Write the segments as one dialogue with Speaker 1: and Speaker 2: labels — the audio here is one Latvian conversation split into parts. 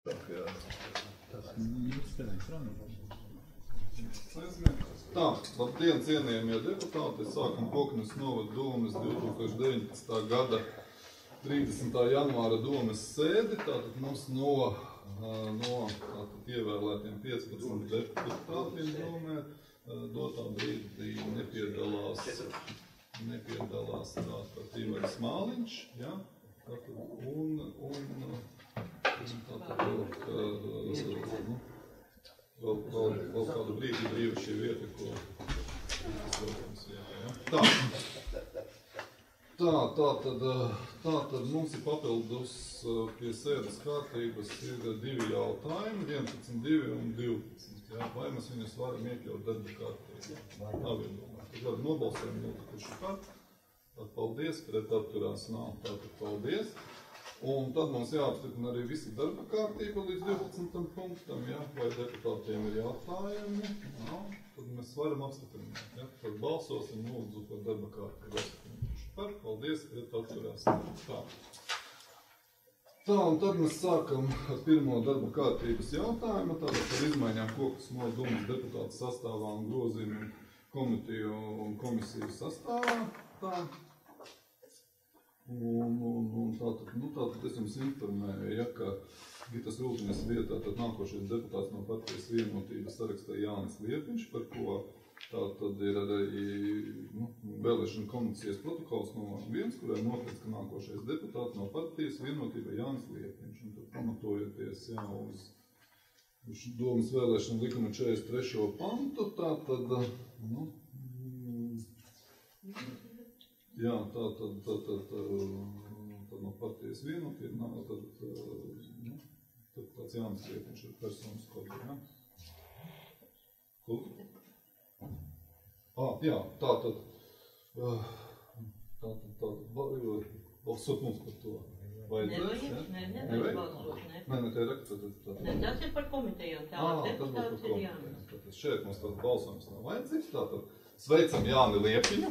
Speaker 1: Tā, labdien, cienījamie deputāti, sākam Koknes novada domes 2019. gada 30. janvāra domes sēdi. Tātad mums no ievēlētiem 15 deputātiem domē dotā brīdī nepiedalās tātad Ivars Māliņš, ja? Vēl kādu brīdi brīva šī vieta, ko Tātad mums ir papildus pie sēdes kārtības ir 2 jautājumi, 11, 2 un 12. Ja? Vai mēs viņus varam iekļaut darba kārtībā? Nav iedomāt. Tad varam nobalsojam notikuši par. Tad paldies, pret atturās nav. Tātad paldies. Un tad mums jāapstiprina arī visi darba kārtība līdz 12. punktam, ja? Vai deputātiem ir jautājumi, ja? Tad mēs varam apstiprināt. Ja? Tad balsosim lūdzu par darba kārtību. Par, paldies, pret atturās. Tā, un tad mēs sākam ar pirmo darba kārtības jautājumu, tātad par izmaiņām Koknes novada domes deputātu sastāvā un grozījumiem komiteju un komisiju sastāvā. Tā. Un tātad es jums informēju, ja, ka Gitas Rūtiņas vietā tad nākošais deputāts no partijas Vienotības sarakstā Jānis Liepiņš, par ko tātad ir arī vēlēšana komisijas protokols no 1, kurā noteikts, ka nākošais deputāts no partijas Vienotība Jānis Liepiņš. Un tad pamatojoties uz domas vēlēšana likuma 43. pantu, tātad, jā, tad no partijas Vienotība, tad tāds Jānis Liepiņš ir personas kodā, ja? Jā, tātad balsot mums par to.
Speaker 2: Nevajag, nevajag balsot, ne.
Speaker 1: Nē, te ir raksts.
Speaker 2: Ne, tas ir par komitejām, tālāk deputāts ir Jānis.
Speaker 1: Tātad šeit mums tāds balsojums nav vajadzīgs, tātad sveicam Jāni Liepiņu.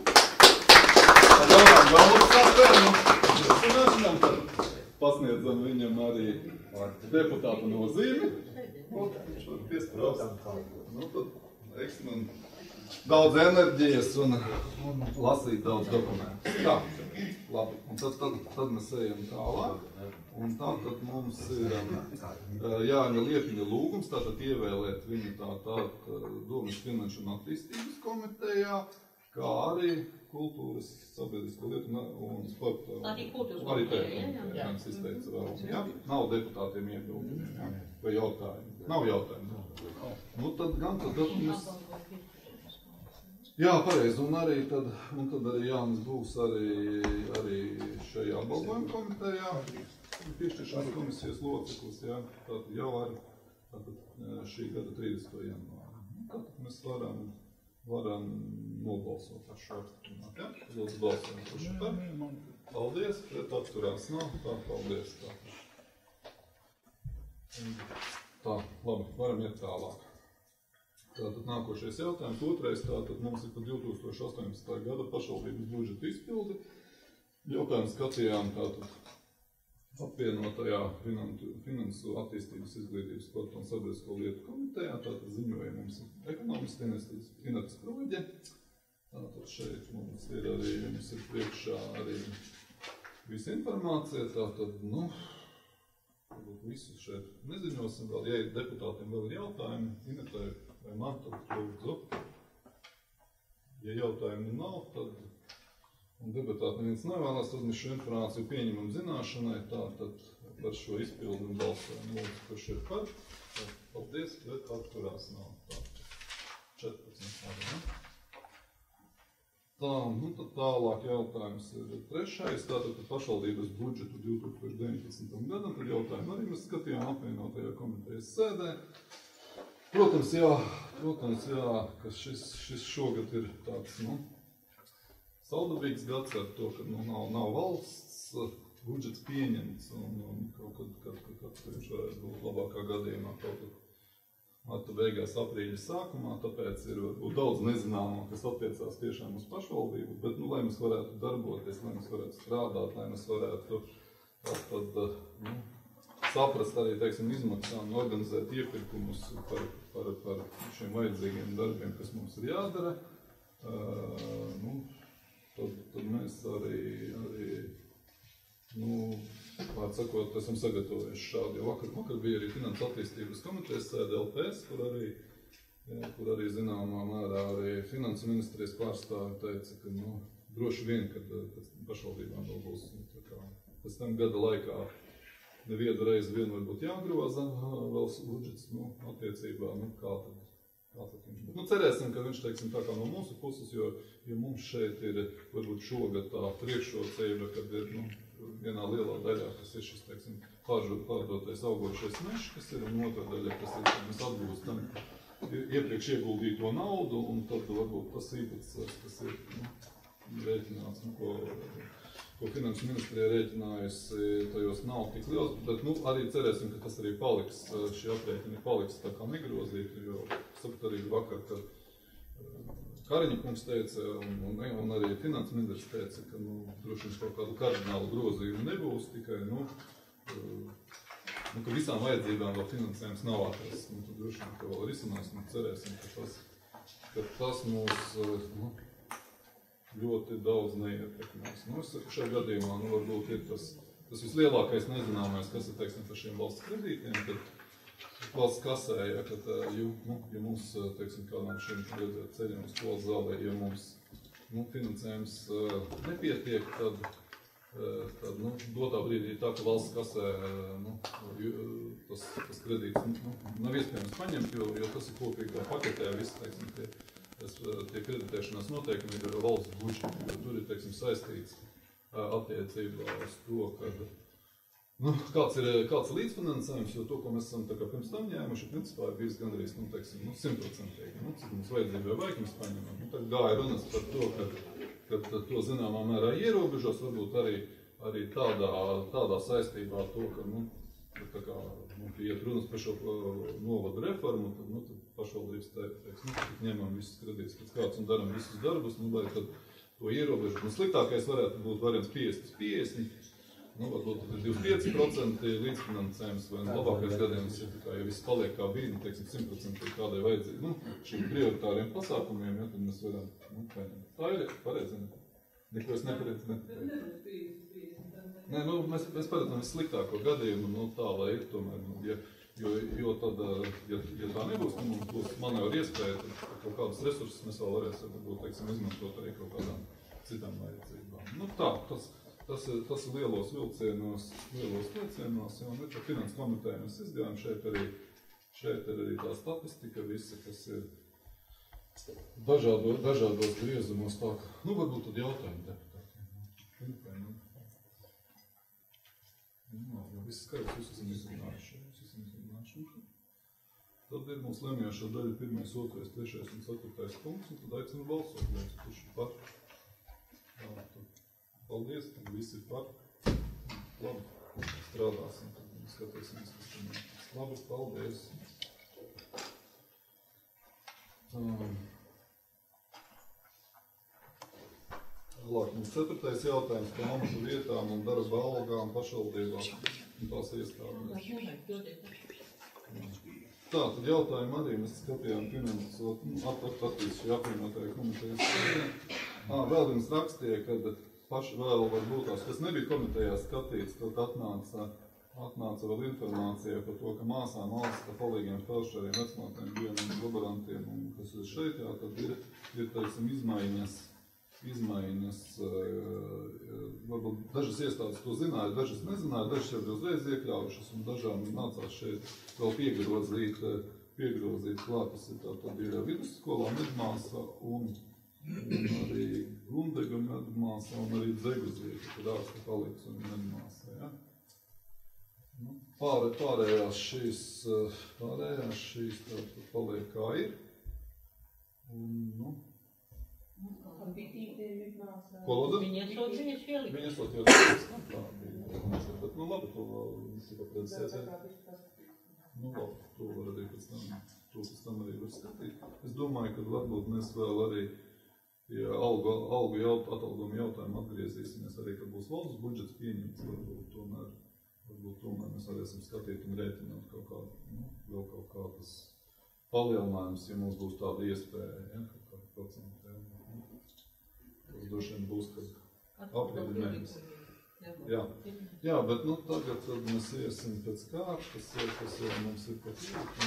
Speaker 1: Pasniedzam viņam arī deputāta nozīmi. Viņš var piesprāst. Tad teiksim, daudz enerģijas un lasīt daudz dokumentu. Tā, labi. Un tad mēs ejam tālāk. Un tātad mums ir Jāņa Liepiņa lūgums, tātad ievēlēt viņu tātad Domes finanšu un attīstības komitejā, kā arī kultūras, sabiedrisko lietu un sporta.
Speaker 2: Arī kultūras komitejā, jā.
Speaker 1: Jā. Nav deputātiem iebildumi, jā. Vai jautājumi? Nav jautājumi. Tad mēs... Jā, pareizi, un tad arī Jānis būs arī šajā balvojuma komitejā, piešķiršanas komisijas loceklis, jā, tātad jau ar šī gada 30. janvāra. Tātad mēs varam nobalsot ar šo apstiprināt, jā? Lūdzu balsojam par šo par. Paldies, pret atturās nav, tā, paldies, tā. Tā, labi, varam iet tālāk. Tātad nākošais jautājums, otrais, tātad mums ir par 2018. gada pašvaldības budžeta izpildi. Jautājumu skatījām tātad apvienotajā finansu attīstības izglītības sporta un sabiedrisko lietu komitejā. Tātad ziņoja mums ekonomisti Inetas Kroģe. Tātad šeit mums ir priekšā arī visa informācija. Tātad, visu šeit neziņosim vēl. Ja deputātiem vēl ir jautājumi, Inetai vai man, tad lūdzu. Ja jautājumu nav, tad un deputāti neviens nevēlas, tad mēs šo informāciju pieņemam zināšanai, tātad par šo izpildu un balsojumu lūdzu, kurš ir par. Paldies, bet atturās nav. Tātad 14. Ne? Tā, tad tālāk jautājums ir trešais, tātad par pašvaldības budžetu 2019. gadam, tad jautājumu arī mēs skatījām apvienotajā komitejas sēdē. Protams, jā, ka šis šogad ir tāds, saudabīgs gads ar to, ka nav valsts budžets pieņemts un kaut kad viņš varētu būt labākā gadījumā kaut kad marta beigās, aprīļa sākumā, tāpēc ir daudz nezināmo, kas attiecās tiešām uz pašvaldību, bet, lai mēs varētu darboties, lai mēs varētu strādāt, lai mēs varētu saprast arī, teiksim, izmaksām, organizēt iepirkumus par šiem vajadzīgiem darbiem, kas mums ir jādara. Tad mēs arī vārds sakot, esam sagatavojuši šādu. Jo vakar bija arī Finanses attīstības komitejas sēde LPS, kur arī zināmā mērā arī Finanses ministrijas pārstāvi teica, ka droši vien, kad pašvaldībām vēl būs pēc tam gada laikā nevienu reizi varbūt jāgroza vēl budžets attiecībā, kā tad viņš būs. Cerēsim, ka viņš, teiksim, tā kā no mūsu puses, jo mums šeit ir varbūt šogad tā priekšrocība, kad ir vienā lielā daļā, kas ir šis, teiksim, pārdotais augošais mežs, kas ir, un otrā daļa, kas ir, ka mēs atgūstam iepriekš ieguldīto naudu, un tad varbūt tas īpatsvars, kas ir rēķināts, ko Finanses ministrija rēķinājusi, tajos nav tik liels, bet arī cerēsim, ka tas arī paliks, šie aprēķini paliks tā kā negrozīti, jo sapratu arī vakar, ka Kariņa kungs teica, un arī Finanses ministrs teica, ka droši vien kaut kādu kardinālu grozījumu nebūs, tikai, ka visām vajadzībām vēl finansējums nav atrasts, tad droši vien, ka vēl risinās, cerēsim, ka tas mūs, ļoti daudz neietekmēs. Es saku, šajā gadījumā varbūt ir tas vislielākais nezināmais, kas ir, teiksim, par šiem valsts kredītiem, kad valsts kasē, kad, ja mums, teiksim, kādām šiem ceļiem uz skolas zālē, ja mums finansējums nepietiek, tad dotā brīdī tā, ka valsts kasē tas kredīts nav iespējams paņemt, jo tas ir kopīgā paketē, viss, teiksim, tie kreditēšanās noteikumi ir valsts budžeti, jo tur ir, teiksim, saistīts attiecībā uz to, kāds ir līdzfinansējums, jo to, ko mēs esam pirms tam ņēmuši, principā ir bijis gandrīz, teiksim, 100%. Cik mums vajadzība vai mēs paņemam. Tad gāja runas par to, ka to zināmā mērā ierobežos, varbūt arī tādā saistībā ar to, ka iet runas par šo novadu reformu, tad pašvaldības teiks, ņemam visus kredītus pēc kāds un daram visus darbus, lai tad to ierobežot. Sliktākais varētu būt variants 50-50, varbūt tad ir 25% līdzfinansējums, vai labākais gadījums ir, ja viss paliek kā bija, teiksim, 100% kādai vajadzīgi, šiem prioritāriem pasākumiem, tad mēs varam, tā ir pareizi, neko es nepareizi. Nē, mēs paredzam vissliktāko gadījumu, tā, lai ir tomēr, jo tad, ja tā nebūs, tad mums būs manevra iespēja, tad kaut kādus resursus mēs vēl varēsim, teiksim, izmantot arī kaut kādām citām vajadzībām. Tā, tas ir lielos vilcienos, un par Finanses komiteju mēs izgājām, šeit ir arī tā statistika visa, kas ir dažādos griezumos tā, varbūt tad jautājumi deputātiem. Jo viss skaidrs, jūs esam izrunājuši. Tad ir mums lemjošā daļa 1., 2., 3. un 4. punkts, un tad aicinu balsot, kurš ir par. Paldies, tad visi ir par. Labi, strādāsim, tad skatīsimies, kas tam ir. Labi, paldies. Mums 4. jautājums par amatu vietām un darba algām pašvaldībās un tās iestādēs. Tad jautājumu arī mēs skatījām Finanses attīstības apvienotāju komitejas sēdē. Vēl viens rakstīja, kad vēl varbūt tās, kas nebija komitejā skatīts, tad atnāca vēl informācija par to, ka māsām, valsts palīgiem, felšeriem, vecmātēm, bērniem, laborantiem, un kas ir šeit, tad ir teiksim, izmaiņas, varbūt dažas iestādes to zināja, dažas nezināja, dažas jau uzreiz iekļaujušas, un dažām nācās šeit vēl piegrozīt klāt, tas ir tad ir vidusskolā medmāsa un arī Gundega medmāsa un arī Dzeguzieka, kad ārsta palīgs un medmāsa, ja? Pārējās šīs paliek kā ir, un, ko lūdzu?
Speaker 2: Viņi esot viņas ielikt.
Speaker 1: Viņi esot jau tā bija. Bet, labi, to visi papredzēs. Labi, to var arī pēc tam arī var skatīt. Es domāju, ka varbūt mēs vēl arī pie atalgojuma jautājumu atgriezīsimies arī, kad būs valsts budžets pieņemts, varbūt tomēr varbūt tomēr mēs varēsim skatīt un rēķināt kaut kādu, vēl kaut kādas palielinājumus, ja mums būs tāda iespēja, ja, kaut kādu procentu. Tas droši vien būs, kad aprīļa mēnesi. Jā, bet tagad tad mēs iesim pēc kārtas, kas jau mums ir pat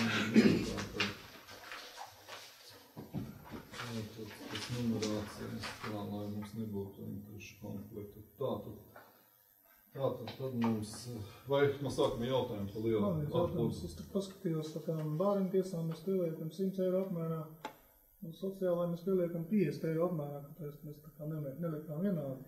Speaker 1: tas numerācijas, tā, lai mums nebūtu interešu konfliktu. Tātad tad mums, vai no sākuma jautājumu pa lielu atpūtu?
Speaker 3: Es tur paskatījos par tām bāriņtiesām, mēs pieliekam 100 eiro apmērā, un sociālai mēs pieliekam 50 eiro apmērā, kāpēc mēs tā kā nelikām vienādi.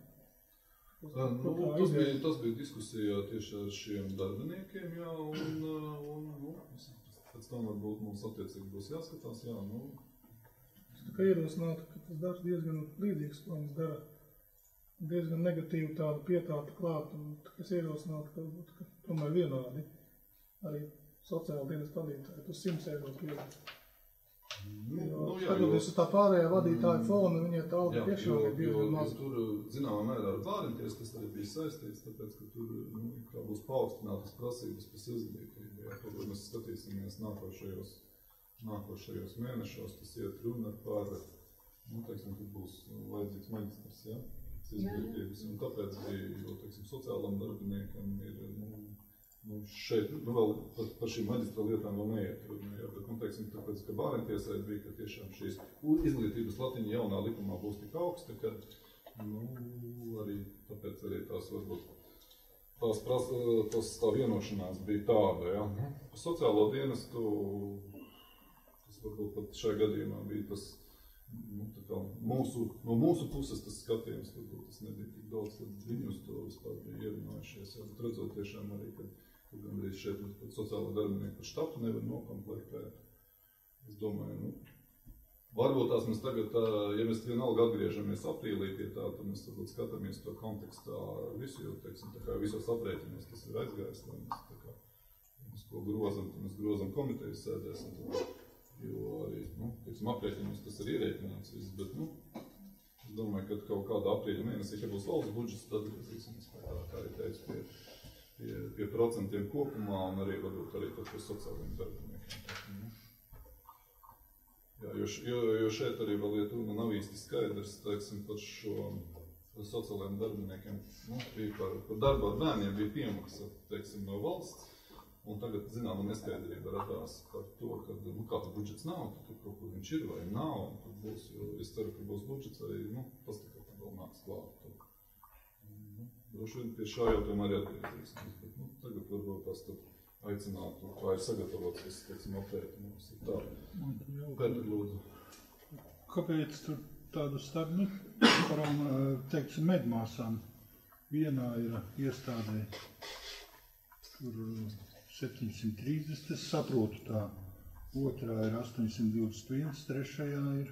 Speaker 1: Tas bija diskusijā tieši ar šiem darbiniekiem, jā, un pēc tam varbūt mums attiecīgi būs jāskatās, jā, Es
Speaker 3: tā kā ierosinātu, ka tas darbs diezgan līdzīgs, ko viņš dara, diezgan negatīvi tādu pietātu klāt, un es ierosinātu, ka būtu tomēr vienādi arī sociāla dienas vadītāji, tas 100 eiro pieļauj. Skatoties uz tā pārējā vadītāja fona, viņai tā alga tiešām ir diezgan maz.
Speaker 1: Tur, zināmā mērā, ar bāriņties, tas arī bija saistīts, tāpēc, ka tur kā būs paaugstinātas prasības pēc izglītību. Tad mēs skatīsimies nākošajos mēnešos, tas iet runa par, tur būs vajadzīgs maģistrs, ja, izglītības. Un tāpēc bija, jo, sociālam darbiniekam ir, šeit, vēl par šīm maģistra lietām vēl neiet runa, ja, bet, tāpēc, ka bāriņtiesai bija, ka tiešām šīs izglītības latiņa jaunā likumā būs tik augsta, ka, arī, tāpēc arī tās varbūt, tā vienošanās bija tāda, ja. Par sociālo dienestu, tas varbūt pat šajā gadījumā bija tas, no mūsu puses tas skatījums, varbūt tas nebija tik daudz, kad viņi uz to vispār bija ierunājušies, ja, bet redzot tiešām arī, kad gandrīz šeit sociālo darbinieku par štatu nevar nokomplektēt. Es domāju, varbūt tās mēs tagad, ja mēs vienalga atgriežamies aprīlī pie tā, tad mēs varbūt skatāmies to kontekstā visu, jo, tā kā visos aprēķinos tas ir aizgājis, lai mēs ko grozam, tad mēs grozam komitejas sēdēs, jo arī, aprēķinos tas ir ierēķināts viss, bet, es domāju, ka kaut kādā aprīļa mēnesī, ja būs valsts budžets, tad atgriezīsimies, kā arī teicu, pie procentiem kopumā un arī varbūt arī par sociālajiem darbiniekiem. Jā, jo šeit arī vēl iet runa nav īsti skaidrs, par šo sociālajiem darbiniekiem, par darbu ar bērniem bija piemaksa, no valsts, un tagad, zināma neskaidrība radās par to, ka, kāda budžets nav, tad kaut kur viņš ir vai nav, un tad būs, jo es ceru, ka būs budžets arī, pastakā tam vēl nāks klāt. Droši vien pie šā jautājuma arī atgriezīsimies, bet tagad varbūt tās tad aicinātu, kā ir sagatavots, aprēķinājums ir tā. Pēter, lūdzu.
Speaker 4: Kāpēc tur tādu starp, parām, medmāsām, vienā ir iestādē, tur 730, es saprotu tā, otrā ir 821, trešajā ir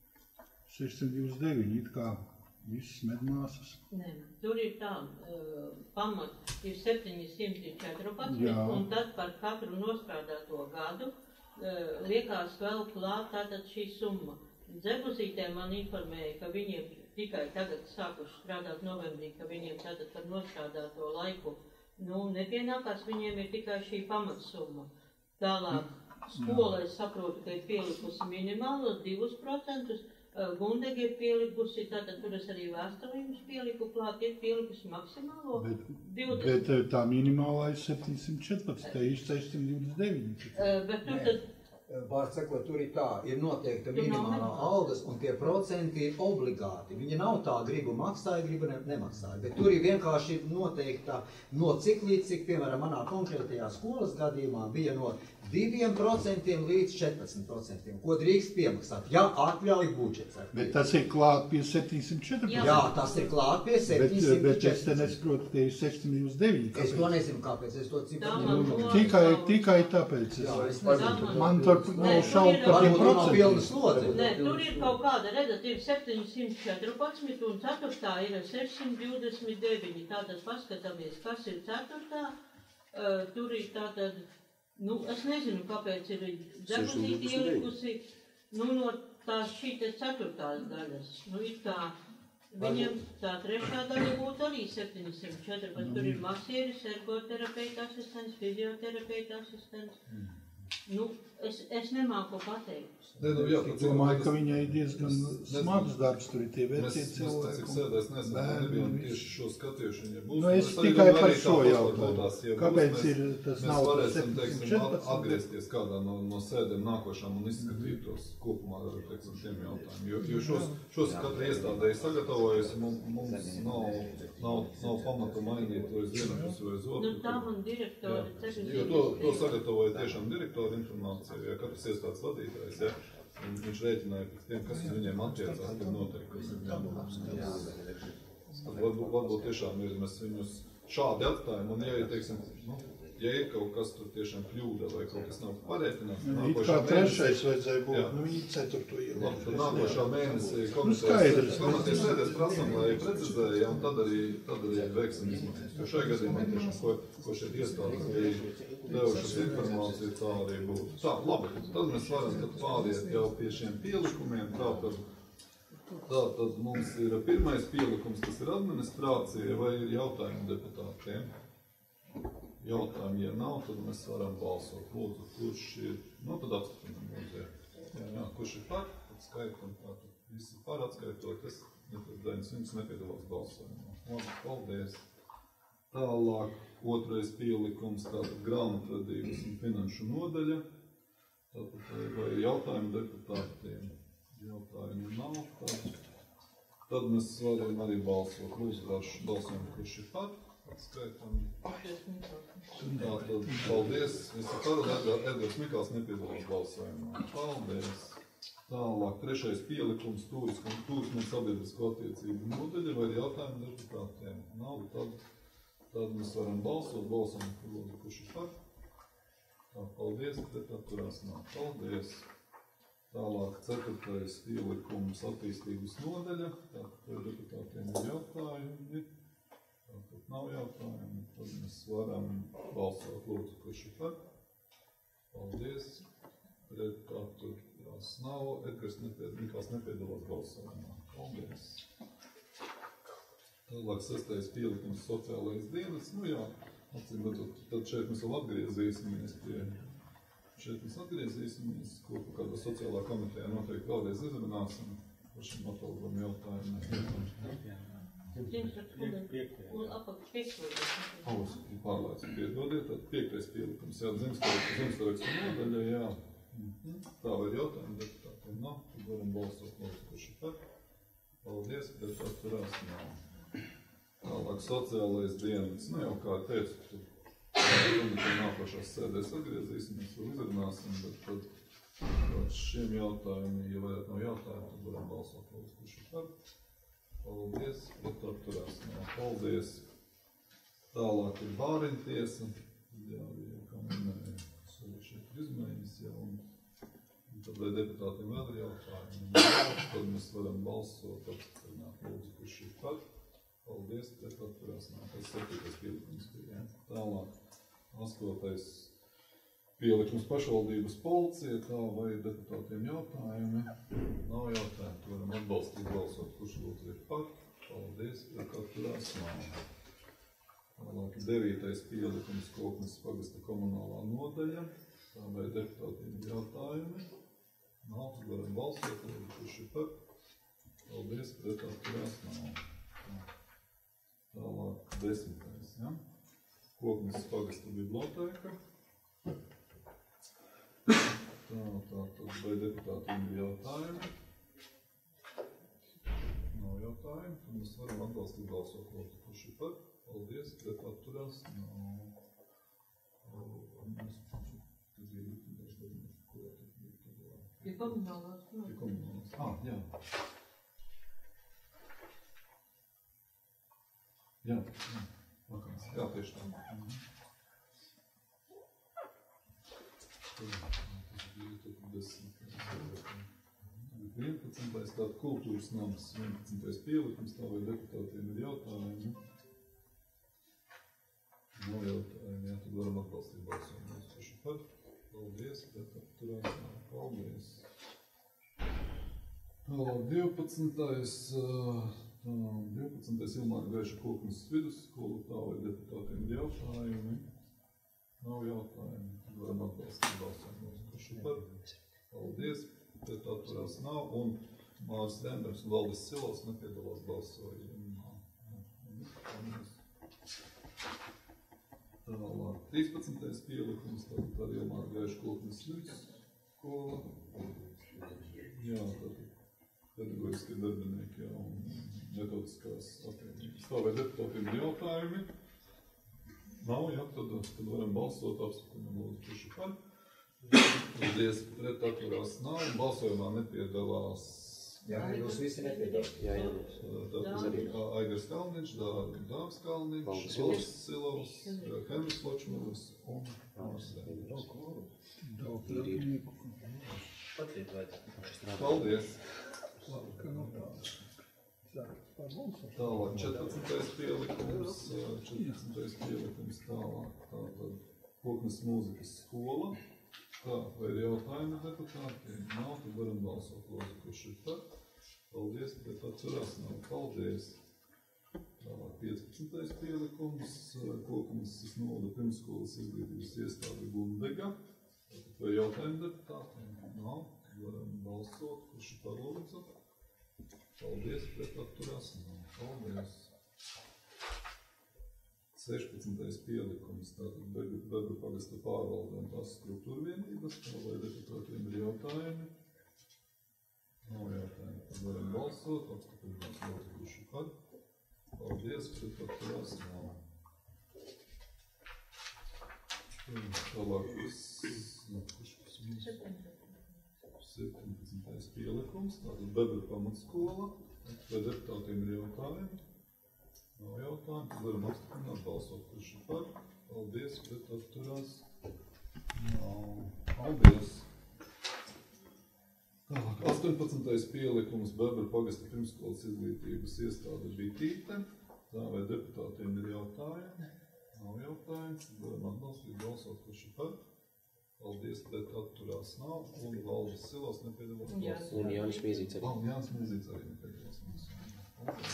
Speaker 4: 629, it kā visas medmāsas.
Speaker 2: Nē, tur ir tā, pamat ir 714, un tad par katru nostrādāto gadu liekās vēl klāt tātad šī summa. Dzebuzītē man informēja, ka viņiem tikai tagad sākuši strādāt novembrī, ka viņiem tātad par nostrādāto laiku nepienākās, viņiem ir tikai šī pamatsumma. Tālāk skola, es saprotu, ka ir pielikusi minimālos 2%, Gundegi ir pielikusi, tātad tur es arī vēsturījumus pieliku klāt, ir pielikusi maksimālo 20%.
Speaker 4: Bet tā minimālā ir 714, tā ir 629.
Speaker 2: Bet tur tad...
Speaker 5: Vārds sakot, tur ir tā, ir noteikta minimālā algas un tie procenti ir obligāti. Viņa nav tā, gribu maksāja, gribu nemaksāja, bet tur ir vienkārši noteikta no cik līdz cik, piemēram, manā konkrētajā skolas gadījumā bija no 2% līdz 14%, ko drīkst piemaksāt, ja atļauj budžets.
Speaker 4: Bet tas ir klāt pie 714?
Speaker 5: Jā, tas ir klāt pie 714.
Speaker 4: Bet es te nesaprotu, ka ir 629.
Speaker 5: Es to nezinu, kāpēc, es to cipru
Speaker 4: Tikai tāpēc. Man tur nav šaubu par tiem procentiem.
Speaker 2: Nē, tur ir kaut kāda, redzat, ir 714 un 4. ir 629. Tātad paskatāmies, kas ir 4. Tur ir tātad, es nezinu, kāpēc ir dzebuzīti ielikusi, no tās šī te 4. daļas. Ir tā, Viņam tā trešā daļa būtu arī 714, tur ir masieris, ergoterapeita asistents, fizioterapeita asistents. Nu, es nemāku pateikt.
Speaker 4: Domāju, ka viņai diezgan smags darbs, tur ir tie vecie cilvēki.
Speaker 1: Cik sēdēs nebijām tieši šo skatījuši, ja būs.
Speaker 4: Nu, es tikai par šo jautājumu. Kāpēc ir tas nav
Speaker 1: tas 714? Atgriezties kādā no sēdēm nākošām un izskatīt tos kopumā ar, teiksim, tiem jautājumiem. Jo šos katra iestādē sagatavojas, mums nav pamata mainīt to uz vienu pusi vai uz otru.
Speaker 2: Nu, tā man direktori ceļas.
Speaker 1: Jo to sagatavoja tiešām direktori informāciju, ja katrs iestādes vadītājs, ja. Viņš rēķināja pēc tiem, kas uz viņiem attiecās, kad noteikti. Tad varbūt tiešām ir, mēs viņus šādi atstājam, un ja ir, teiksim, ja ir kaut kas tur tiešām kļūda vai kaut kas nav parēķināts,
Speaker 4: it kā trešais vajadzēja būt, viņi ceturto ieliek.
Speaker 1: Tad nākošā mēnesī komitejas sēdēs prasam, lai precizēja, un tad arī veiksim izmaiņas. Jo šajā gadījumā tiešām, ko šeit iestādes bija devušas informāciju, tā arī būtu. Tā, labi, tad mēs varam pāriet jau pie šiem pielikumiem. Tātad mums ir pirmais pielikums, tas ir administrācija vai ir jautājumi deputātiem. Jautājumi, ja nav, tad mēs varam balsot. Lūdzu, kurš ir, tad atskatinām lūdzu. Jā, kurš ir par, tad skaitam, tātad visi par atskaitot, es nepiedalās balsojumā. Labi, paldies. Tālāk, otrais pielikums, tātad grāmatvedības un finanšu nodaļa. Tātad vai jautājumi deputātiem? Jautājumi nav. Tad mēs varam arī balsot. Lūdzu, balsojam, kurš ir par. Atskaitam. Tātad, paldies. Visi par, Edgars Mikls nepiedalās balsojumā. Paldies. Tālāk, trešais pielikums, turismu un sabiedrisko attiecību nodaļa vai jautājumi deputātiem? Nav, tad mēs varam balsot. Balsam, kurš ir par. Tā, paldies, bet atturās nav. Paldies. Tālāk, ceturtais pielikums, attīstības nodaļa. Tātad, deputātiem ir jautājumi. Tātad nav jautājumi, tad mēs varam balsot. Lūdzu, kurš ir par. Paldies. Pret atturās nav. Edgars Mikls nepiedalās balsojumā. Paldies. Tālāk, sestais pielikums, sociālais dienas. Nu jā, acīm redzot, tad šeit mēs vēl atgriezīsimies pie. Šeit mēs atgriezīsimies, ko kādā sociālā komitejā noteikti vēlreiz izrunāsim par šim atalgojuma jautājumiem. Pārlaicis piedodiet, tad piektais pielikums, jā, zemstarakstu nodaļa, jā. Tā vai jautājumi deputātiem nav, tad varam balsot, lūdzu, kurš ir par. Paldies, bet atturās nav. Tālāk sociālais dienas, nu jau kā teicu, komitejā nākošās sēdēs atgriezīsimies, vēl izrunāsim, bet tad šiem jautājumiem, ja vairāk nav jautājumu, tad varam balsot, lūdzu, kurš ir par. Paldies, bet atturās nav. Paldies. Tālāk ir bāriņtiesa. Jā, kā minēja, šeit ir izmaiņas jau. Un tad, lai deputātiem vēl ir jautājumi, tad mēs varam balsot, apstiprināt, lūdzu, kurš ir par. Paldies, bet atturās nav. Tas 7. pielikums bija. Tālāk, 8. pielikums pašvaldības policija, tā vai deputātiem jautājumi. Nav jautājumu, varam atbalstīt balsot, kurš lūdzu ir par. Paldies, bet atturās nav. Tālāk 9. pielikums Koknes pagasta komunālā nodaļa, tā vai deputātiem jautājumi. Nav, varam balsot, kurš ir par. Paldies, bet atturās nav. Tālāk 10. Ja? Koknes pagasta bibliotēka. Tātad, vai deputātiem ir jautājumi? Nav jautājumu, tad mēs varam atbalstīt balsot, lūdzu, kurš ir par. Paldies, bet atturās nav.
Speaker 2: Pie komunālās.
Speaker 1: Pie komunālās. Jā. Jā, tieši tā. Tas 11. Tātad kultūras nams, 11. pielikums, tā vai deputātiem ir jautājumi. Nav jautājumi, jā, tad varam atbalstīt balsojumu. Kurš ir par? Paldies, bet atturās nav. Paldies. 12. 12. Ilmāra Greiša Koknes vidusskola, tā vai deputātiem ir jautājumi? Nav jautājumi. Varam atbalstīt balsojumu. Kurš ir par? Paldies. Pret atturās nav. Un Māris Rembers un Valdis Silovs nepiedalās balsojumā. Tālāk. 13. pielikums, tātad ar Ilmāra Greiša Koknes vidusskola. Jā, tātad pedagoģiskie darbinieki un metodiskās apvienības. Tā vai deputātiem ir jautājumi? Nav, jā, tad varam balsot, apskatām lūdzu, kurš ir par. Paldies, pret atturās nav, balsojumā nepiedalās.
Speaker 5: Jā, jūs visi nepiedalās.
Speaker 6: Jā, jūs.
Speaker 1: Tātad Aigars Kalniņš, Dāvis Kalniņš, Valdis Silovs, Henris Ločmēlis un Māris Rembers. Paldies. Tālāk 14. pielikums, tālāk, tātad Koknes mūzikas skola. Tā, vai ir jautājumi deputātiem? Nav, tad varam balsot, lūdzu, kurš ir par. Paldies, pret atturās nav. Paldies. Tālāk 15. pielikums, Koknes novada pirmskolas izglītības iestāde Gundega. Vai jautājumi deputātiem? Nav, tad varam balsot, kurš ir par, lūdzu. Paldies, pret atturās nav. Paldies. 16. pielikums, tātad Bebra pagasta pārvalde un tās struktūra vienības, vai deputātiem ir jautājumi? Nav jautājumi, tad varam balsot, apskatījumās lūdzu, kurš ir par. Paldies, pret atturās nav. Tālāk 17. pielikums, tātad Bebra pamatskola, vai deputātiem ir jautājumi? Nav jautājumu, tad varam apstiprināt balsot, kurš ir par. Paldies, pret atturās. Nav. Paldies. Tālāk, 18. pielikums Bebra pagasta pirmskolas izglītības iestāde Bitīte. Tā vai deputātiem ir jautājumi? Nav jautājumu, tad varam atbalstīt balsot, kurš ir par. Paldies, pret atturās nav. Un Valdis Silovs nepiedalās balsot.
Speaker 6: Un Jānis Mīzīts arī.
Speaker 1: Jānis Mīzīts arī nepiedalās balsot. Paldies.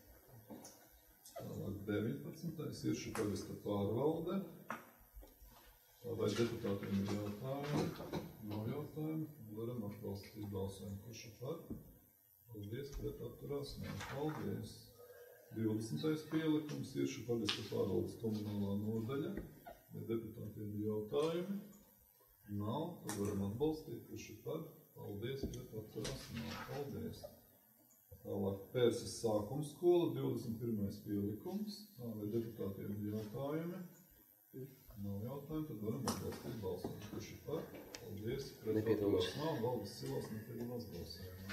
Speaker 1: Tālāk 19. Iršu pagasta pārvalde. Tā vai deputātiem ir jautājumi? Nav jautājumu. Varam atbalstīt balsojumu, kurš ir par. Paldies, pret atturās nav. Paldies. 20. pielikums Iršu pagasta pārvaldes komunālā nodaļa. Vai deputātiem ir jautājumi? Nav. Tad varam atbalstīt, kurš ir par. Paldies, pret atturās nav. Paldies. Tālāk Pērses sākuma skola, 21. pielikums. Tā vai deputātiem ir jautājumi? Nav jautājumi, tad varam atbalstīt balsojumu. Kurš ir par? Paldies. Pret atturās nav. Valdis Silovs nepiedalās balsojumā.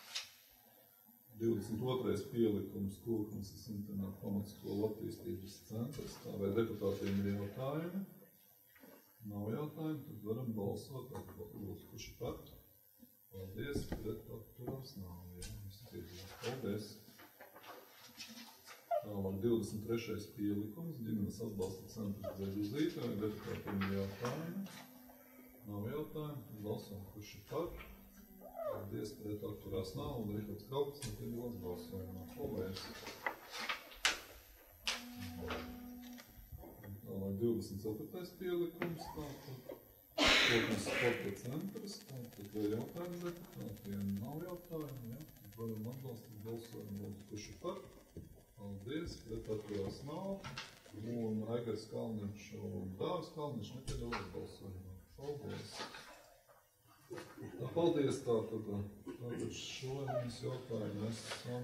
Speaker 1: 22. pielikums Koknes internata pamatskola attīstības centrs. Tā vai deputātiem ir jautājumi? Nav jautājumi, tad varam balsot. Kurš ir par? Paldies. Pret atturās nav. Paldies. Tālāk 23. pielikums, ģimenes atbalsta centrs Dzeļuzīte, vai deputātiem ir jautājumi? Nav jautājumu, tad balsojam, kurš ir par. Paldies, pret atturās nav, un Rihards Kaukas nepiedalās balsojumā. Paldies. Tālāk 24. pielikums, tātad Koknes sporta centrs, tātad vai jautājumi deputātiem? Nav jautājumu, jā. Varam atbalstīt balsojumu, lūdzu, kurš ir par. Paldies, pret atturās nav. Un Aigars Kalniņš un Dāvis Kalniņš nepiedalās balsojumā. Paldies. Paldies, tātad šodienas jautājumu esam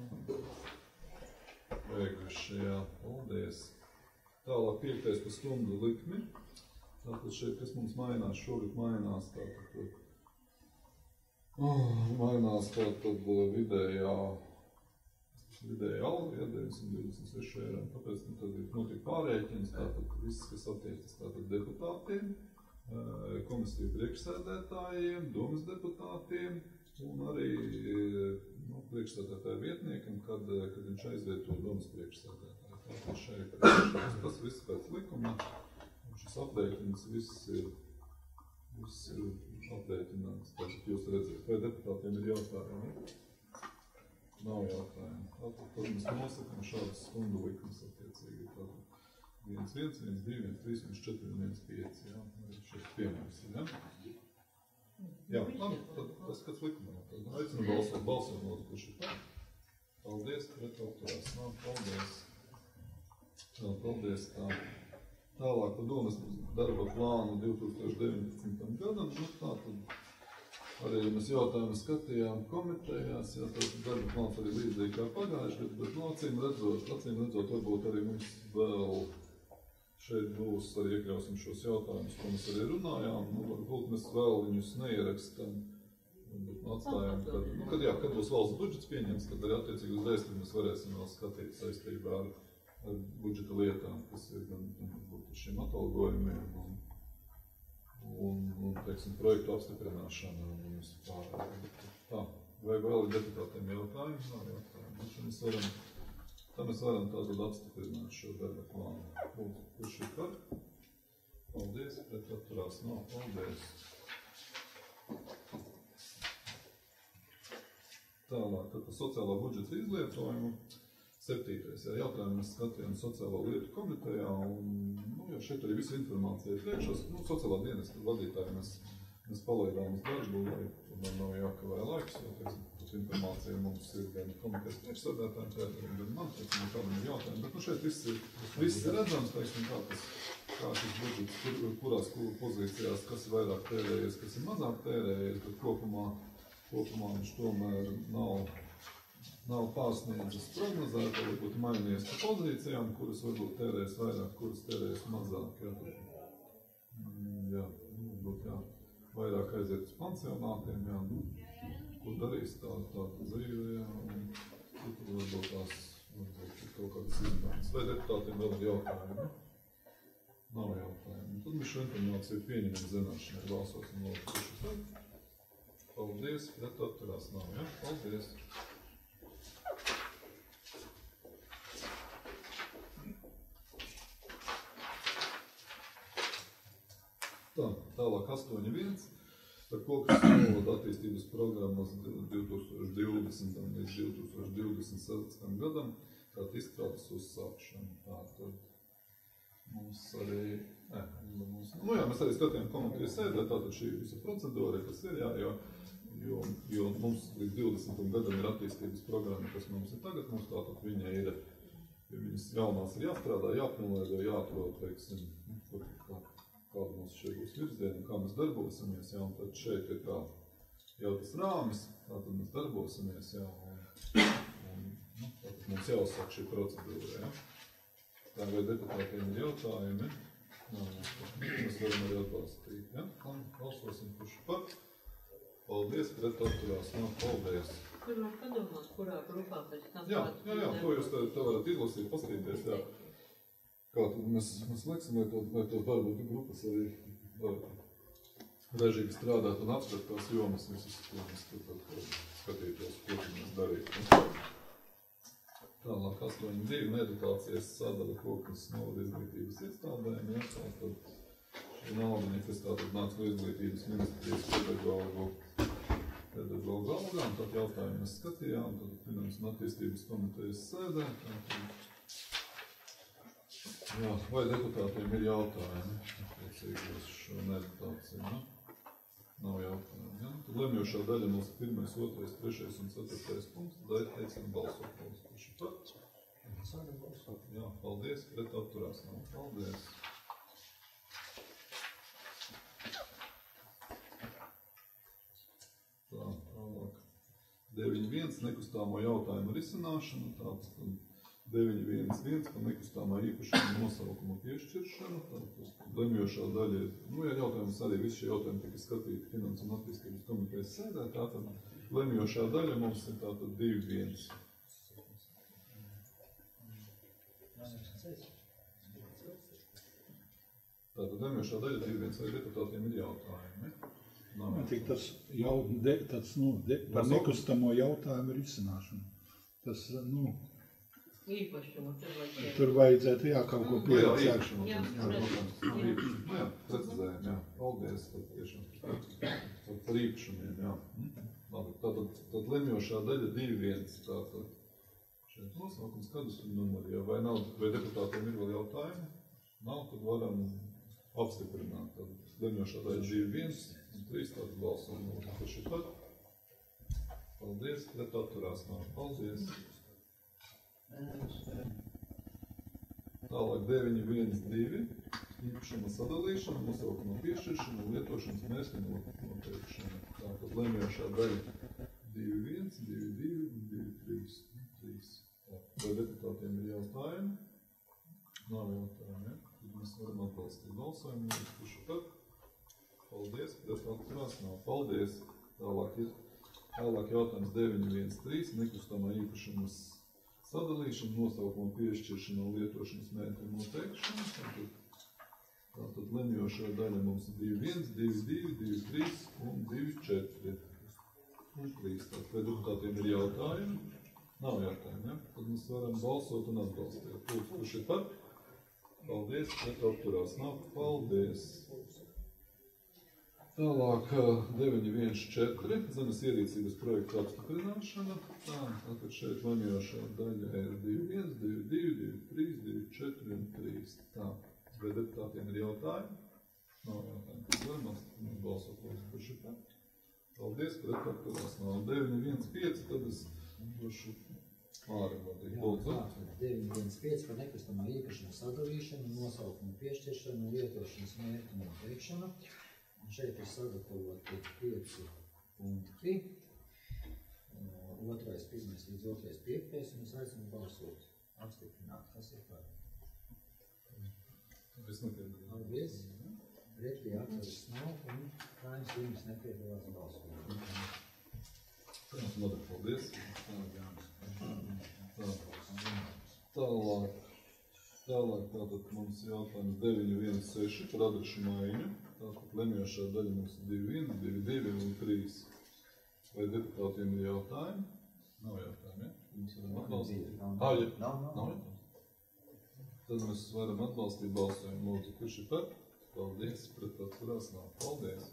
Speaker 1: beiguši, jā. Paldies. Tālāk 5. pa stundu likmi. Tātad šeit, kas mums mainās, šogad mainās tātad. Mainās tātad vidējā alga, ja 926 eiro, tāpēc tad notiek pārēķins, tātad viss, kas attiecas tātad deputātiem, komisiju priekšsēdētājiem, domas deputātiem un arī priekšsēdētāju vietniekam, kad viņš aizvieto domas priekšsēdētāju. Tātad šeit tas viss pēc likuma, un šis aprēķins viss ir aprēķināts. Tātad jūs redzat, vai deputātiem ir jautājumi? Nav jautājumu. Tātad, tad mēs nosakām šādas stundu likmes attiecīgi. Tātad 1, 1, 1, 2, 1, 3, 1, 4, 1, 5. Jā, šeit piemērs ir, jā? Jā, labi, tad tas kāds likumā. Tad aicinu balsot lūdzu, kurš ir par. Paldies, pret atturās. Paldies. Paldies. Tālāk par domas darba plānu 2019. gadam. Tātad arī mēs jautājumu skatījām komitejās, jā, tad darba plāns arī līdzīgi kā pagājuši, bet acīm redzot, varbūt arī mums vēl šeit būs, arī iekļausim šos jautājumus, ko mēs arī runājām, varbūt mēs vēl viņus neierakstam, bet atstājam, kad būs valsts budžets pieņems, tad arī attiecīgi uzreiz, kad mēs varēsim vēl skatīt saistībā ar budžeta lietām, kas ir gan šiem atalgojumiem un teiksim, projektu apstiprināšana un vispārējā. Tā, vai vēl ir deputātiem jautājumi? Nav jautājumu. Tā mēs varam tātad apstiprināt šo darba plānu. Kurš ir par? Paldies, pret atturās nav. Paldies. Tālāk, tad par sociālā budžeta izlietojumu. 7. jautājumu mēs skatījām sociālo lietu komitejā, un šeit arī visa informācija ir priekšās. Sociālā dienesta vadītāji mēs palaidām uz darbu, lai tomēr nav jākavē laiks, jo, teiksim, informācija mums ir gan komitejas priekšsēdētājiem, gan man, teiksim, kādam ir jautājumi, bet šeit viss ir redzams, teiksim, kā šis budžets, kurās pozīcijās, kas ir vairāk tērējies, kas ir mazāk tērējies, bet kopumā viņš tomēr nav pārsniedzis prognozēt, varbūt mainījies pa pozīcijām, kuras varbūt tērēs vairāk, kuras tērēs mazāk. Jā, varbūt vairāk aiziet uz pansionātiem, ko darīs tāda dzīve, un citur varbūt tās kaut kādas izmaiņas. Vai deputātiem vēl ir jautājumi? Nav jautājumu. Tad mēs šo informāciju pieņemam zināšanai, balsosim lūdzu, kurš ir par. Paldies, pret atturās nav, ja? Paldies. Tālāk 8.1. par kokas valodu attīstības programmas 2020. līdz 2027. gadam, tātad izstrādes uzsākšanu. Tātad mums arī, mēs arī skatījām komitejas sēdē, tātad šī visa procedūra, kas ir, jo mums līdz 20. gadam ir attīstības programma, kas mums ir tagad, mums tātad viņa ir, jo viņas jaunās ir jāstrādā, jāpilnveido, jāatrod, teiksim, kāda mums šeit būs virziena, kā mēs darbosimies, un tad šeit ir jau tas rāmis, tātad mēs darbosimies, un tātad mums jāuzsāk šī procedūra, Tā vai deputātiem ir jautājumi, mēs varam arī atbalstīt, balsosim, kurš par. Paldies, pret atturās, paldies.
Speaker 2: Kur var padomāt, kurā grupā pēc tam?
Speaker 1: Jā, to jūs te varat izlasīt, paskatīties, Kā tad mēs liksim, lai to darbu grupas arī režīgi strādāt un apsvērt tās jomas visas, ko mēs skatītos, ko mēs darītu. Tālāk 8.2. medikācijas sadala kokas novada izglītības iestādēm. Tātad šī naudiņa, kas tātad nāks no izglītības ministrijas pedagogu algām, tad jautājumu mēs skatījām, tad Finanses un attīstības komitejas sēdē. Vai deputātiem ir jautājumi? Attiecīgi uz šo meditāciju, Nav jautājumu, Tad lemjošā daļa mums 1., 2., 3. un 4. punkts, tad teicam balsot. Kurš ir par? Jā, paldies, pret atturās nav. Paldies. Tālāk. 9.1. nekustāmo jautājumu risināšanu. Tātad 9.1.1 par nekustāmā īpašuma nosaukumu piešķiršanu. Lemjošā daļa ir, jautājums arī visi šie jautājumi tika skatīti Finanses un attīstības komitejas sēdē. Tātad lemjošā daļa mums ir tātad 2.1. Tātad lemjošā daļa 2.1. Vai deputātiem ir jautājumi?
Speaker 4: Tik tas par nekustamo jautājumu risināšanu. Tas,
Speaker 2: Īpašumu
Speaker 4: tur vajadzētu, kaut ko pieredzēt.
Speaker 1: Precizējam, paldies par tiešām par īpašumiem, Labi, tad lemjošā daļa 2.1. Tātad šeit nosaukums kadastru numuri. Vai nav, vai deputātiem ir vēl jautājumi? Nav, tad varam apstiprināt. Tad lemjošā daļa 2.1 un 3. Tātad balsojam. Kurš ir par? Paldies. Pret atturās nav. Paldies. Tālāk 9.1.2. Īpašuma sadalīšana, nosaukuma piešķiršana un lietošanas mērķa noteikšana. Tātad lemjošā daļa 2.1, 2.2 un 2.3. 3. Vai deputātiem ir jautājumi? Nav jautājumi, ja? Tad mēs varam atbalstīt balsojumu. Kurš ir par? Paldies. Pret atturās nav. Paldies. Tālāk jautājums 9.1.3. Nekustamā īpašumas sadalīšana, nosaukuma piešķiršana un lietošanas mērķa noteikšana. Tātad lemjošā daļa mums ir 2.1, 2.2, 2.3 un 2.4. Un 3. Tātad, vai deputātiem ir jautājumi? Nav jautājumi, ja? Tad mēs varam balsot un atbalstīt. Kurš ir par? Paldies, pret atturās nav. Paldies. Tālāk 9.1.4. Zemes ierīcības projekta apstiprināšana. Tātad šeit lemjošā daļa ir 2.1, 2.2, 2.3, 2.4 un 3. Tā. Vai deputātiem ir jautājumi? Nav jautājumi. Tad varam balsot, kurš ir par. Paldies, pret atturās nav. 9.1.5. Tad es došu ārā vadīt. Lūdzu.
Speaker 5: 9.1.5 par nekustamā īpašuma sadalīšanu, nosaukumu piešķiršanu un lietošanas mērķu noteikšanu. Un šeit ir sagatavoti 5 punkti. 2., 1. līdz 2. 5. Un es aicinu balsot. Apstiprināt, kas ir par. Paldies. Pretī atveras nav un Rainis Līnis nepiedalās balsojumā.
Speaker 1: Paldies. Tālāk tātad mums jautājums 9.1.6 par adrešu maiņu. Tātad lemjošā daļa mums ir 2.1, 2.2 un 3. Vai deputātiem ir jautājumi? Nav jautājumi, ja? Mums varam atbalstīt. Nav. Tad mēs varam atbalstīt balsojumu. Lūdzu, kurš ir par? Paldies, pret atturās nav. Paldies.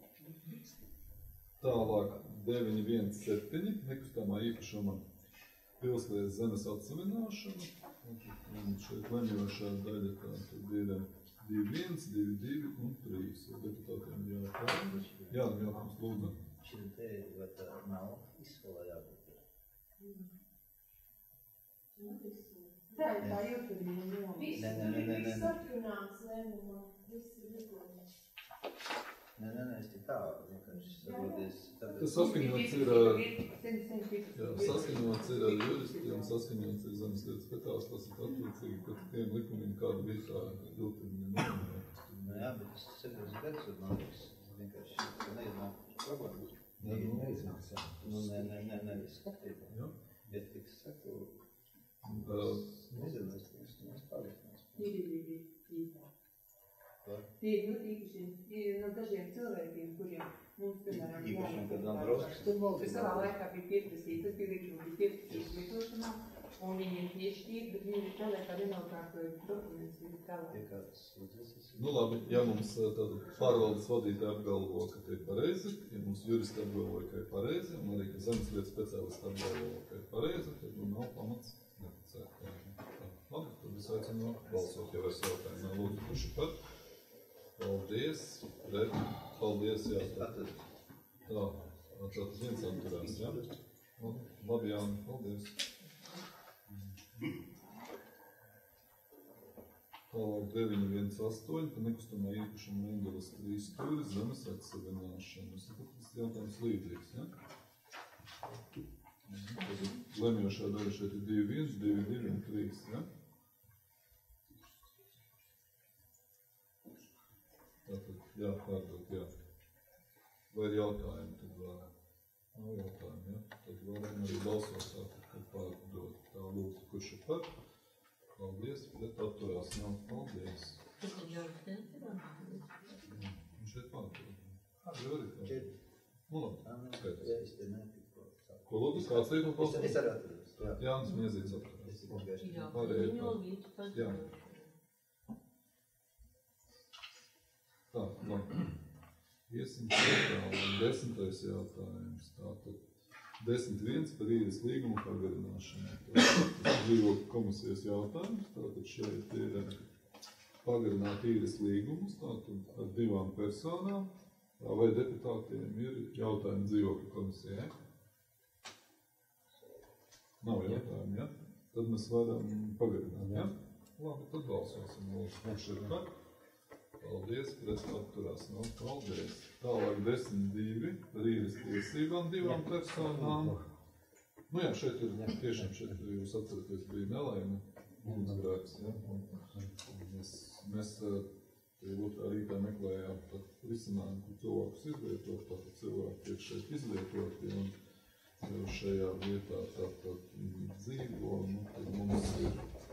Speaker 1: Tālāk 9.1.7. Nekustamā īpašuma pilslietas zemes atsavināšana. Un šeit lemjošā daļa tātad ir 2.1, 2.2 un 3. Deputātiem ir jautājumi. Jā, jautājums lūdzu.
Speaker 6: Šeit te nav izskolā jābūt.
Speaker 7: Tā ir tā jūtamība. Viss atrunāts lēmumā, viss ir likumā.
Speaker 6: Nē, es tik tā, vienkārši saproties.
Speaker 1: Tas saskaņots ir ar juristiem, saskaņots ir zemes lietas speciālistos, tas ir attiecīgi, ka tiem likumiem kāda bija tā ilgtermiņa norma.
Speaker 6: Jā, bet es 7 gadus, man liekas, vienkārši neiznāk problēmas.
Speaker 5: Neiznāks, jā.
Speaker 6: Nevis skatīt. Bet, tik saku, nezinu, es pārliecinās.
Speaker 7: Tie ir ļoti īpaši no dažiem cilvēkiem, kuriem mums, piemēram,
Speaker 6: Īpaši, kad Androvskis.
Speaker 7: savā laikā bija pieprasīts, tas bija pieprasīts lietošanā, un viņiem piešķīra, bet viņi tādā kā nenokārtoja dokumentus līdz tālāk.
Speaker 1: Nu labi, ja mums pārvaldes vadītāji apgalvo, ka te ir pareizi, ja mums juristi apgalvo, ka ir pareizi, un arī, ka zemes lietas speciālisti apgalvo, ka ir pareizi, tad nav pamats neticēt. Labi, tad es aicinu balsot, ja vairs jautājumi nav. Lūdzu, kurš ir par? Paldies, pret, paldies, jā. Tātad viens atturās, jā? Labi, Jāni, paldies. Tālāk 9.1.8, ka nekustamā īpašuma Mendeles 3 stūri zemes atsavināšana. Tas jautājums līdzīgs, ja? Lemjošā daļa šeit ir 2.1, 2.2 un 3, ja? Tātad, jā, pārdot, jā. Vai ir jautājumi, tad varam. Nav jautājumi, ja? Tad varam arī balsot tātad, kad pārdot. Tā lūdzu, kurš ir par? Paldies, pret atturās nav. Paldies.
Speaker 2: Tas ir Jorgs
Speaker 1: Un šeit pārdot. Jau arī pārdot. Nu labi, skaidrs. Ko lūdzu, kāds liek no balsot?
Speaker 6: Es arī atceros.
Speaker 1: Jānis Miezīts atturās.
Speaker 2: Jā,
Speaker 1: Pārējie
Speaker 2: viņu
Speaker 1: pārdot.
Speaker 2: līdz pēc.
Speaker 1: Jā. Tā, labi. Iesim tālāk. 10. jautājums. Tātad 10.1 par īres līgumu pagarināšanu. Tas dzīvokļu komisijas jautājums, tātad šeit ir pagarināt īres līgumus, tātad ar 2 personām, vai deputātiem ir jautājumi dzīvokļu komisijai? Nav jautājumu, ja? Tad mēs varam pagarināt, ja? Labi, tad balsosim. Kurš ir par? Paldies, pret atturās nav. Paldies. Tālāk 10.2 par īres tiesībām 2 personām. Nu jā, šeit ir, tiešām šeit jūs atceraties, bija nelaime, ugunsgrēks, ja? Mēs otrā rītā meklējām risinājumu, kur cilvēkus izvietot, tātad cilvēki tiek šeit izvietoti, un šajā vietā tātad dzīvo, nu, tad mums ir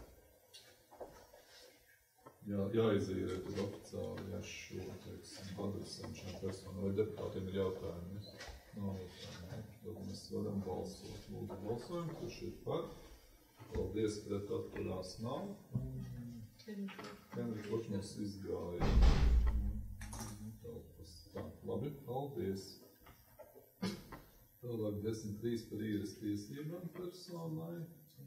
Speaker 1: jāizīrē tad oficiāli, ja šo, teiksim, adresēm šām personām, vai deputātiem ir jautājumi, nav jautājumi, tad mēs varam balsot. Lūdzu balsojam, kurš ir par. Paldies, pret atturās nav. Henriks Ločmans izgāja. Tā, labi, paldies. Tālāk 10.3 par īres tiesībām personai.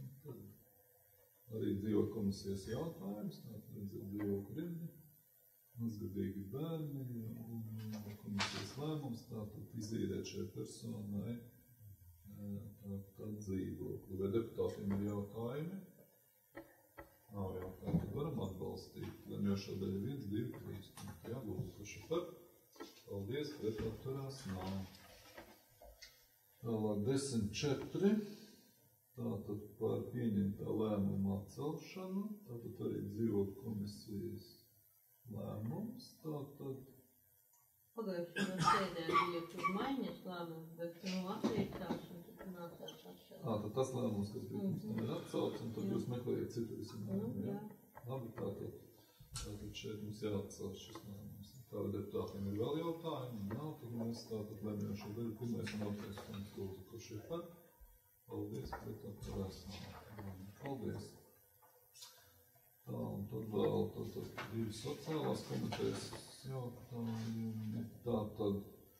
Speaker 1: Arī dzīvokļu komisijas jautājums, tātad redzēt dzīvokļu rindi, mazgadīgi bērni un komisijas lēmums, tātad izīrēt šai personai tātad dzīvokli. Vai deputātiem ir jautājumi? Nav jautājumi, tad varam atbalstīt. Lemjošā daļa 1, 2, 3. Jā, lūdzu, kurš ir par. Paldies, pret atturās nav. Tālāk 10.4. Tātad par pieņemtā lēmuma atcelšanu, tātad arī dzīvokļu komisijas lēmums, tātad...
Speaker 2: Pagājušajā sēdē bija tur maiņas lēmums, bet attiecās un tad nācās atšķelt.
Speaker 1: Tad tas lēmums, kas bija mums nevar atcelts, un tad jūs meklējat citu risinājumu, jā? Labi, tātad šeit mums jāatcel šis lēmums. Tātad deputātiem ir vēl jautājumi, nav, tad mēs tātad lemjošo daļu 1. un 2. punkts lūdzu, kurš ir par. Paldies, pret atturās nav. Paldies. Tā, un tad vēl tātad 2 sociālās komitejas jautājumi. Tātad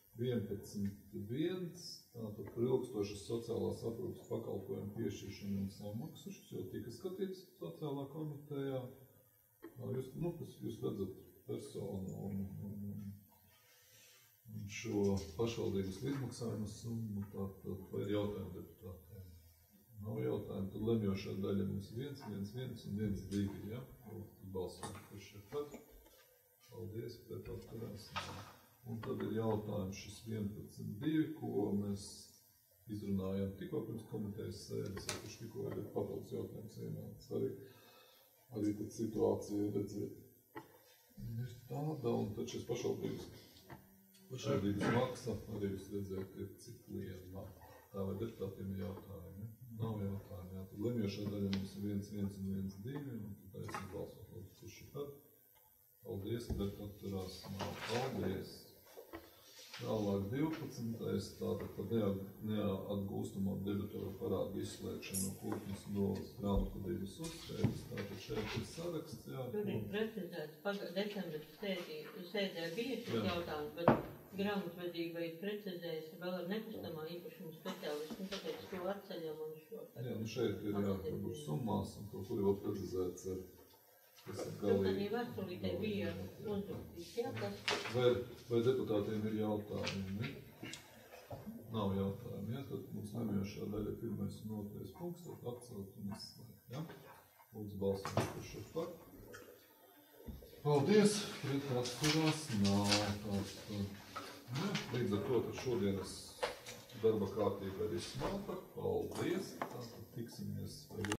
Speaker 1: 11.1. Tātad par ilgstošas sociālās aprūpes pakalpojumu piešķiršanu un samaksu, šis jau tika skatīts sociālā komitejā. Jūs redzat personu un šo pašvaldības līdzmaksājumu summu, tātad vai ir jautājumi deputātiem? Nav jautājumu, tad lemjošā daļa mums 1, 1, 1 un 1, 2, ja? Balsojam, kurš ir par. Paldies, pret atturās. Un tad ir jautājums šis 11.2, ko mēs izrunājām tikko pirms komitejas sēdes, kurš tikko ir papildus jautājums ienācis. Arī tad situācija redzēt ir tāda, un tad šis pašvaldības maksa arī jūs redzēt, ir cik liela. Tā vai deputātiem ir jautājumi? Nav jautājumi, jā. Tad lemjošā daļa mums ir 1, 1 un 1, 2, un tad esam balsot, lūdzu, kurš ir par. Paldies, bet atturās nav. Paldies. Tālāk 12. Tātad par neatgūstamo debitoru parādu izslēgšanu no Kultnes nolas grāmatvedības uzskaitas. Tātad šeit ir saraksts, jā.
Speaker 2: Tur ir precizēts, decembra sēdē bija šis jautājums, bet grāmatvedība ir precizējusi vēl ar nekustamā īpašuma speciālistu, un tāpēc to atceļam un šo.
Speaker 1: Jā, šeit ir jābūt summās, un kaut kur vēl precizēts ar
Speaker 2: Tur arī vēstulītē bija uzrakstīs, jā, kas...
Speaker 1: Vai deputātiem ir jautājumi? Nav jautājumi, jā, tad mums lemjošā daļa 1. un 2. punkts, tad atcelt un izslēgt, jā? Lūdzu balsot, kurš ir par. Paldies, pret atturās nav tāds. Jā, līdz ar to tad šodienas darba kārtība ir izsmalta. Paldies.